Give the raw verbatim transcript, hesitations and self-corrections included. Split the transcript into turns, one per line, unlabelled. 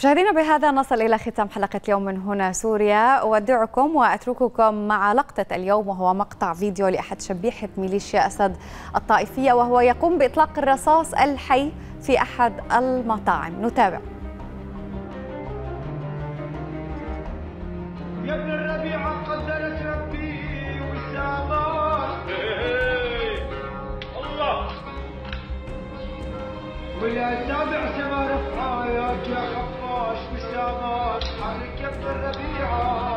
مشاهدينا، بهذا نصل إلى ختام حلقة اليوم من هنا سوريا. أودعكم وأترككم مع لقطة اليوم، وهو مقطع فيديو لأحد شبيحة ميليشيا أسد الطائفية وهو يقوم بإطلاق الرصاص الحي في أحد المطاعم. نتابع.
يا ابن الربيعة قدرت ربي والسامات الله ويا سابع سما رفعاياك يا خفاش والسامات حرك يا ابن الربيعة.